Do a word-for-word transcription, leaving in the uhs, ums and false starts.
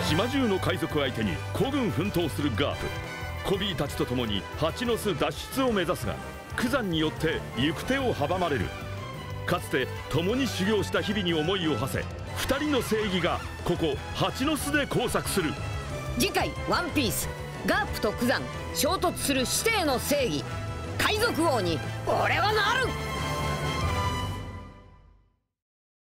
島中の海賊相手に孤軍奮闘するガープ。コビーたちと共に蜂の巣脱出を目指すが、クザンによって行く手を阻まれる。かつて共に修行した日々に思いを馳せ、二人の正義がここ蜂の巣で交錯する。 次回「ワンピースガープとクザン衝突する師弟の正義。海賊王に俺はなる。